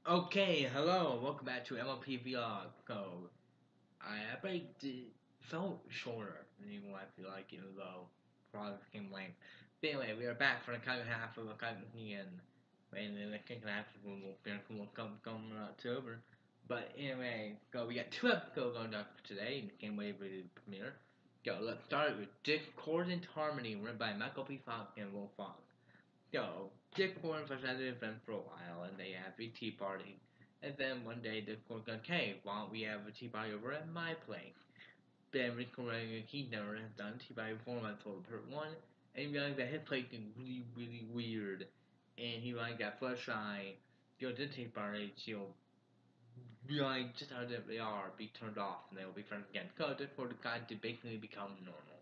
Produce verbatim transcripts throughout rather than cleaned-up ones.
Okay, hello, welcome back to M L P Vlog. So, I break did, felt shorter than what I feel like, even though probably became lame. But anyway, we are back for the second half of the second again. And then the second half will will come come in October. But anyway, go we got two episodes on up today, and can't wait for the premiere. Go, let's start with Discordant Harmony, written by Michael P. Fox and Will Fox. Yo, Dick Warren was at the event for a while, and they have a tea party. And then one day, Dick Warren goes, "Hey, why don't we have a tea party over at my place?" Ben recording he never has done tea party before. I told part one, and he realized that his place is really, really weird, and he like got flush eye. Go to the tea party, she'll realize just how they are, be turned off, and they will be friends again. So Dick Warren decided to basically become normal.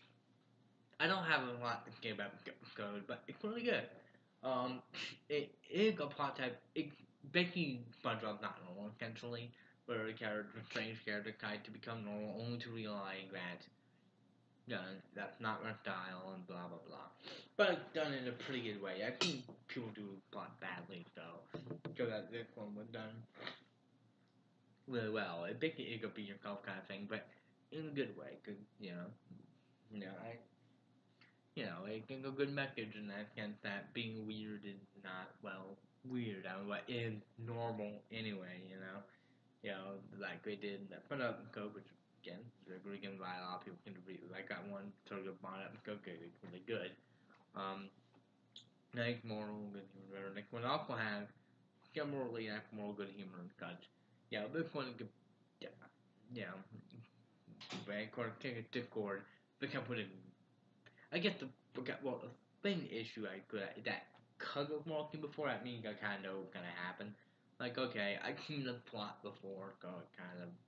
I don't have a lot to say about Code, but it's really good. Um, it is a plot type. It basically SpongeBob's not normal essentially, where a character, a strange character, tried to become normal only to realize that yeah, that's not their style and blah blah blah. But it's done in a pretty good way. I think people do plot badly, so so that this one was done really well. It basically it could be yourself kind of thing, but in a good way. Cause you know, you know, I you know, it can go good message in that sense that being weird is not, well, weird. I mean, what is normal anyway, you know? You know, like they did in that Fun Up Code, which, again, is again by a lot of people can read. Like that one, sort of Bon Up and Code, it's really good. Um, nice moral, good humor. Next one also has, yeah, morally, nice moral, good humor and such. Yeah, this one, yeah, yeah, very core, Discord, they can put in I guess the forget well the thing issue I could that because of walking before that means I kind of know what's gonna happen. Like okay, I've seen the plot before, so it kind of,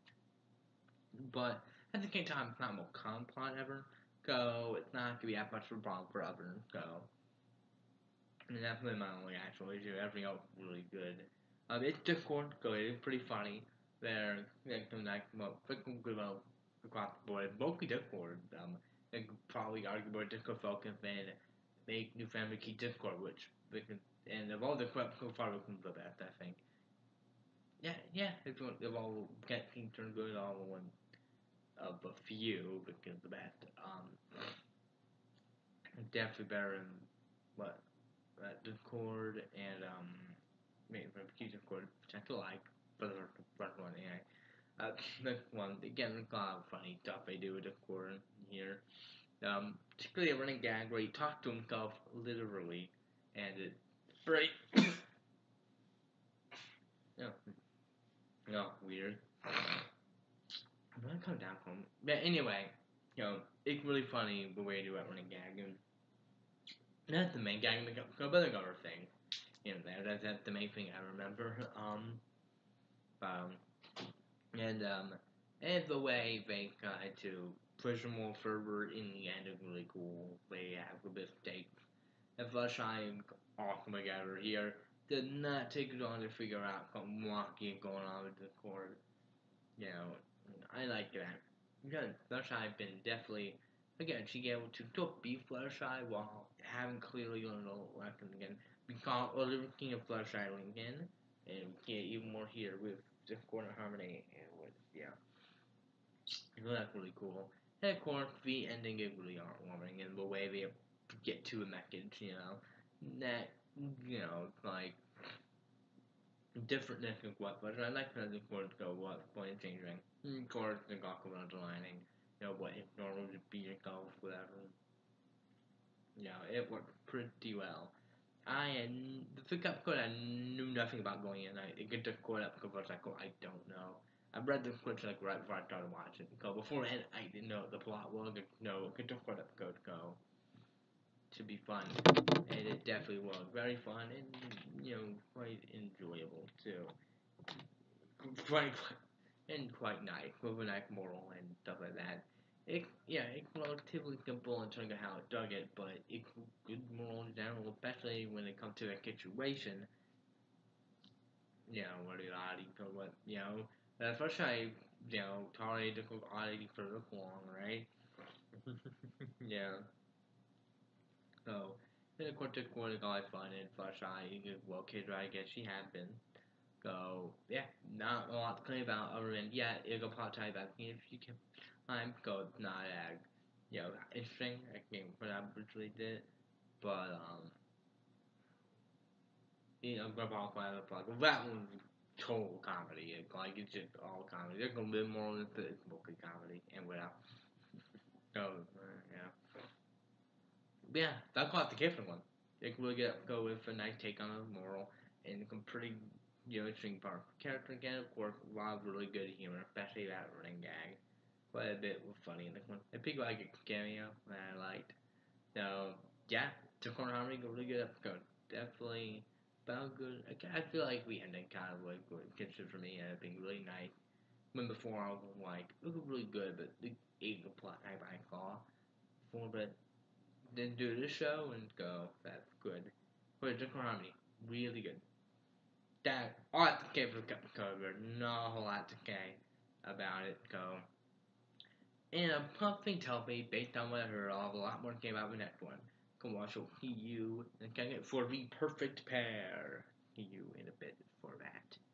but at the same time it's not the most common plot ever. So it's not gonna be that much of a problem forever. So I mean that's really my only actual issue. Everything else is really good. Um, it's Discord, so it is pretty funny. There, like some like well, freaking good about across the board. Mostly Discord. Um, they could probably argue about Discord focus and make new family key Discord, which they can. And of all the clips so far, it was the best, I think. Yeah, yeah, it's one of all get things turned good, all one of a few because the best. Um, definitely better than what uh, Discord and um, maybe key Discord, which I still like for the first one. Anyway. Uh, next one, again, there's a lot of funny stuff they do with Discord here. Um, particularly a running gag where he talks to himself literally, and it's pretty, you know, you know, weird. I'm gonna come down from. But anyway, you know, it's really funny the way they do that running gag, and that's the main gag. A couple other things in there. That's, that's the main thing I remember. Um, um, and um, and the way they try to push more further in the end is really cool. They have a bit of stakes. And Flasheye awesome together here. Did not take long to figure out what wonky going on with the cord. You know, I like that. Because Flasheye been definitely again she able to still be Flasheye while having clearly learned a lesson again. Because other king of Flasheye Lincoln and get even more here with Discord and Harmony and with yeah. So that's really cool. And of course, the ending is really heartwarming in the way they get to a message, you know. That, you know, like, different than what, but I like how the words go, what point changing. Of course, the Goku underlining, you know, what if normal to be yourself, whatever. You know, it worked pretty well. I had, the pickup code I knew nothing about going in. I get the code up because I was like, oh, I don't know. I read the script like right before I started watching. So beforehand, I didn't know what the plot was. No, get the code up code go to be fun, and it definitely was very fun and you know quite enjoyable too. Quite and quite nice with a nice moral and stuff like that. It yeah, it's relatively simple in terms of how it dug it, but it's good moral in general, especially when it comes to a situation. You know, what it oddity for what you know. The first time, you know, tolerated the oddity for this long, right? Yeah. So, then of course, the quarter got fun and Flash Eye, well, kid, right? I guess she had been. Go, yeah, not a lot to claim about other than, yeah, it'll probably tell you about if you can time, go, not as, you know, interesting, I think, what I originally did, but, um, you know, Grandpa Planet, like, that one's total comedy, it's like, it's just all comedy, there's gonna be more than this, it's mostly comedy, and without, go, uh, yeah. But yeah, that's quite the different one. They can really get go with a nice take on a moral and some pretty, you know, interesting part. Character again, of course, a lot of really good humor, especially that running gag. Quite a bit was funny in this one. And people like a cameo that I liked. So yeah, Took Corner Harmony, a really good episode. Definitely felt good. I feel like we ended kind of like what considered for me as being really nice. When before I was like, it was really good, but the ate the plot I saw for a bit. Then do this show and go, that's good. But Took Corner Harmony, really good. That all I have to say for the cover, not a whole lot to say about it. Go. And a something tells me, based on what I heard, I'll have a lot more to say about the next one. Come watch, I'll see you and getting it for the perfect pair. See you in a bit for that.